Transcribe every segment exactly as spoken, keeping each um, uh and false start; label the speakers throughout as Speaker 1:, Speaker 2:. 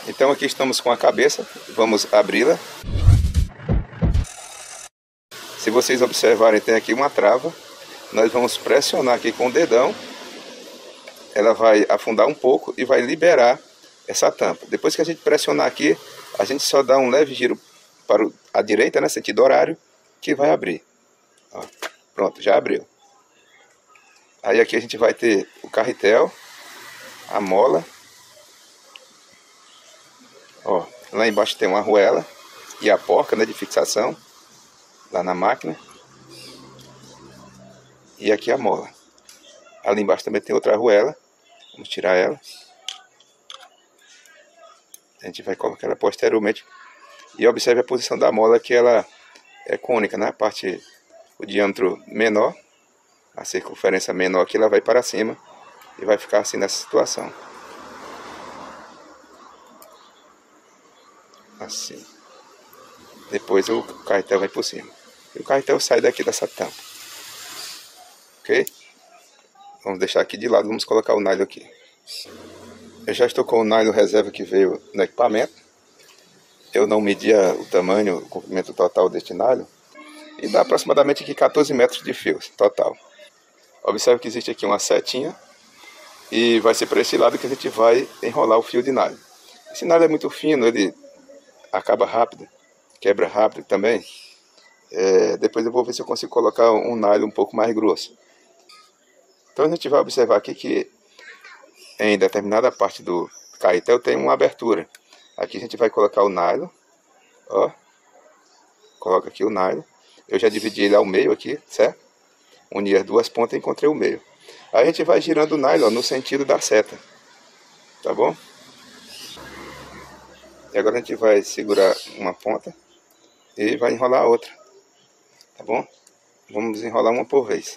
Speaker 1: Então aqui estamos com a cabeça, vamos abri-la. Se vocês observarem, tem aqui uma trava. Nós vamos pressionar aqui com o dedão. Ela vai afundar um pouco e vai liberar essa tampa. Depois que a gente pressionar aqui, a gente só dá um leve giro para a direita, né, sentido horário, que vai abrir. Ó, pronto, já abriu. Aí aqui a gente vai ter o carretel, a mola. Ó, lá embaixo tem uma arruela e a porca, né, de fixação, lá na máquina. E aqui a mola. Ali embaixo também tem outra arruela. Vamos tirar ela. A gente vai colocar ela posteriormente. E observe a posição da mola, que ela é cônica, né? A parte, o diâmetro menor, a circunferência menor aqui, ela vai para cima e vai ficar assim nessa situação. Assim. Depois o carretel vai por cima. E o carretel sai daqui dessa tampa. Ok? Vamos deixar aqui de lado, vamos colocar o nylon aqui. Eu já estou com o nylon reserva que veio no equipamento. Eu não media o tamanho, o comprimento total deste nylon. E dá aproximadamente aqui quatorze metros de fio total. Observe que existe aqui uma setinha. E vai ser para esse lado que a gente vai enrolar o fio de nylon. Esse nylon é muito fino, ele acaba rápido, quebra rápido também. É, depois eu vou ver se eu consigo colocar um nylon um pouco mais grosso. Então a gente vai observar aqui que em determinada parte do carretel tem uma abertura. Aqui a gente vai colocar o nylon. Ó. Coloca aqui o nylon. Eu já dividi ele ao meio aqui, certo? Uni as duas pontas e encontrei o meio. Aí a gente vai girando o nylon no sentido da seta. Tá bom? E agora a gente vai segurar uma ponta e vai enrolar a outra. Tá bom? Vamos enrolar uma por vez.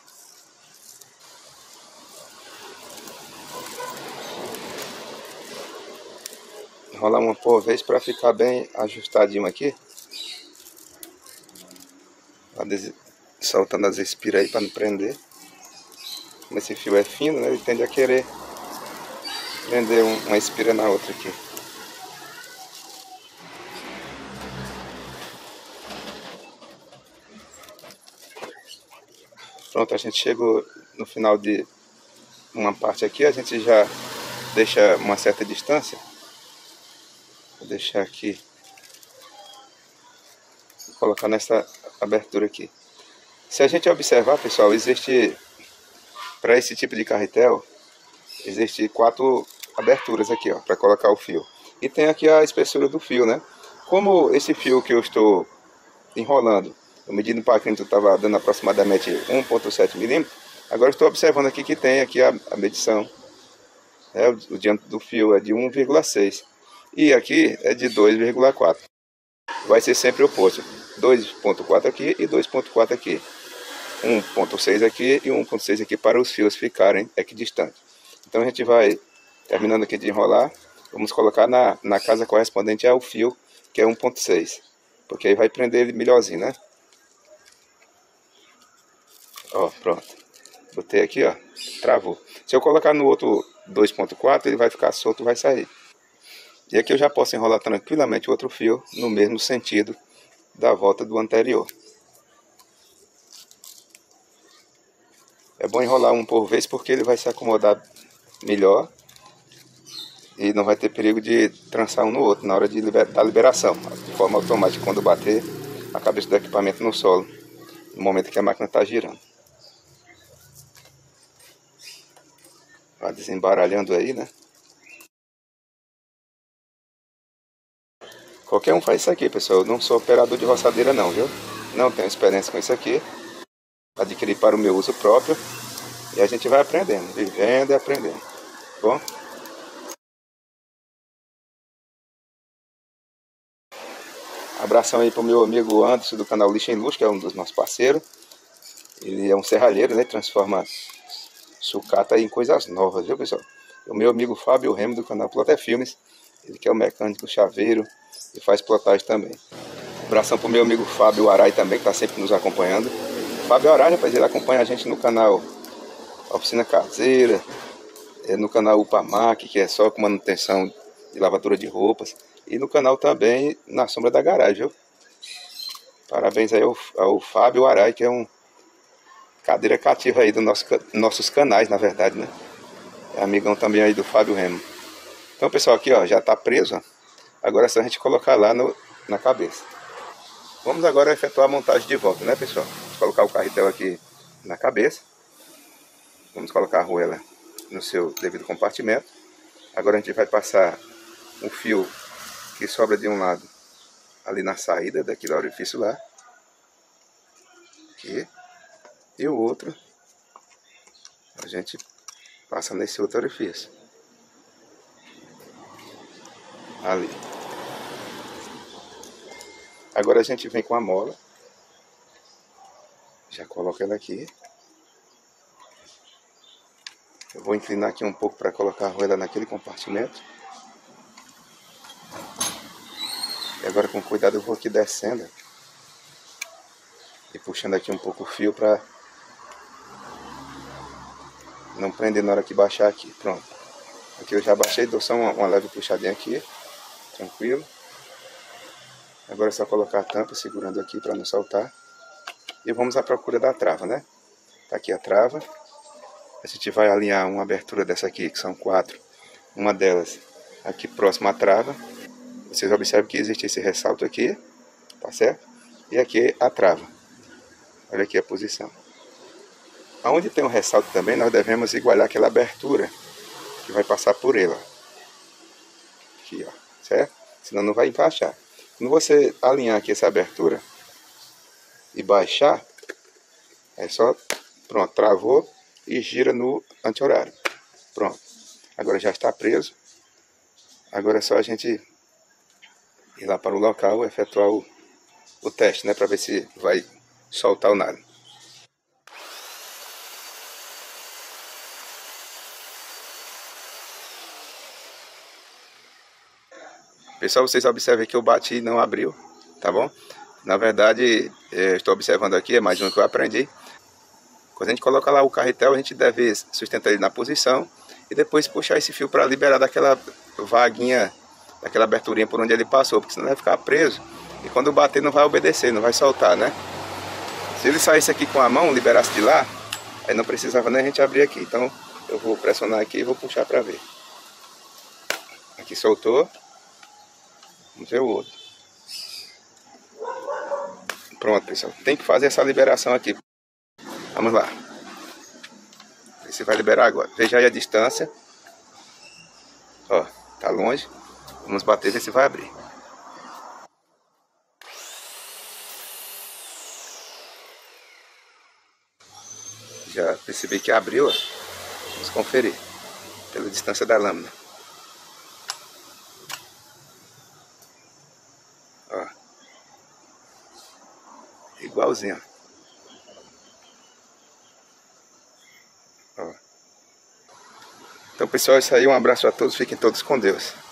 Speaker 1: Enrolar uma por vez para ficar bem ajustadinho aqui. Soltando as espiras aí para não prender. Como esse fio é fino, né, ele tende a querer prender uma espira na outra aqui. Pronto, a gente chegou no final de uma parte aqui. A gente já deixa uma certa distância. Vou deixar aqui, vou colocar nessa abertura aqui. Se a gente observar, pessoal, existe, para esse tipo de carretel, existe quatro aberturas aqui, ó, para colocar o fio. E tem aqui a espessura do fio, né? Como esse fio que eu estou enrolando, o medindo para crente estava dando aproximadamente um ponto sete milímetros, agora estou observando aqui que tem aqui a, a medição. É, o, o diâmetro do fio é de um vírgula seis. E aqui é de dois vírgula quatro. Vai ser sempre o oposto. dois ponto quatro aqui e dois ponto quatro aqui. um ponto seis aqui e um ponto seis aqui para os fios ficarem equidistantes. Então a gente vai, terminando aqui de enrolar, vamos colocar na, na casa correspondente ao fio, que é um ponto seis. Porque aí vai prender ele melhorzinho, né? Ó, pronto. Botei aqui, ó. Travou. Se eu colocar no outro dois ponto quatro, ele vai ficar solto, vai sair. E aqui eu já posso enrolar tranquilamente o outro fio no mesmo sentido da volta do anterior. É bom enrolar um por vez porque ele vai se acomodar melhor e não vai ter perigo de trançar um no outro na hora de liber, da liberação, de forma automática, quando bater a cabeça do equipamento no solo, no momento que a máquina está girando. Vai desembaralhando aí, né? Qualquer um faz isso aqui, pessoal. Eu não sou operador de roçadeira não, viu? Não tenho experiência com isso aqui. Adquiri para o meu uso próprio. E a gente vai aprendendo, vivendo e aprendendo. Bom? Abração aí para o meu amigo Anderson do canal Lixa em Luz, que é um dos nossos parceiros. Ele é um serralheiro, né? Transforma sucata em coisas novas, viu, pessoal? E o meu amigo Fábio Remo do canal Ploté Filmes. Ele que é o mecânico chaveiro e faz plotagem também. Abração para o meu amigo Fábio Arai também, que está sempre nos acompanhando. Fábio Arai, rapaz, ele acompanha a gente no canal Oficina Caseira, no canal Upamac, que é só com manutenção de lavatura de roupas. E no canal também, na sombra da garagem, viu? Parabéns aí ao, ao Fábio Arai, que é um cadeira cativa aí dos nosso, nossos canais, na verdade, né? É amigão também aí do Fábio Remo. Então, pessoal, aqui, ó, já tá preso, ó. Agora é só a gente colocar lá no, na cabeça. Vamos agora efetuar a montagem de volta, né, pessoal? Vamos colocar o carretel aqui na cabeça. Vamos colocar a arruela no seu devido compartimento. Agora a gente vai passar um fio que sobra de um lado ali na saída daquele orifício lá. Aqui. E o outro a gente passa nesse outro orifício. Ali. Agora a gente vem com a mola. Já coloca ela aqui. Eu vou inclinar aqui um pouco para colocar a arruela naquele compartimento. E agora com cuidado eu vou aqui descendo. E puxando aqui um pouco o fio para não prender na hora que baixar aqui. Pronto. Aqui eu já baixei, dou só uma, uma leve puxadinha aqui. Tranquilo. Agora é só colocar a tampa segurando aqui para não saltar. E vamos à procura da trava, né? Tá aqui a trava. A gente vai alinhar uma abertura dessa aqui, que são quatro. Uma delas aqui próxima à trava. Vocês observam que existe esse ressalto aqui, tá certo? E aqui a trava. Olha aqui a posição. Aonde tem um ressalto também, nós devemos igualar aquela abertura que vai passar por ela. Aqui, ó, certo? Senão não vai encaixar. Quando você alinhar aqui essa abertura e baixar, é só, pronto, travou e gira no anti-horário. Pronto. Agora já está preso. Agora é só a gente ir lá para o local e efetuar o, o teste, né? Para ver se vai soltar o nalho. Pessoal, vocês observam que eu bati e não abriu, tá bom? Na verdade, eu estou observando aqui, é mais um que eu aprendi. Quando a gente coloca lá o carretel, a gente deve sustentar ele na posição e depois puxar esse fio para liberar daquela vaguinha, daquela aberturinha por onde ele passou, porque senão vai ficar preso e quando bater não vai obedecer, não vai soltar, né? Se ele saísse aqui com a mão, liberasse de lá, aí não precisava nem a gente abrir aqui. Então eu vou pressionar aqui e vou puxar para ver. Aqui soltou. Vamos ver o outro. Pronto, pessoal. Tem que fazer essa liberação aqui. Vamos lá. Você vai liberar agora. Veja aí a distância. Ó, tá longe. Vamos bater e ver se vai abrir. Já percebi que abriu, ó. Vamos conferir. Pela distância da lâmina. Ó. Igualzinho. Ó. Então, pessoal, é isso aí. Um abraço a todos. Fiquem todos com Deus.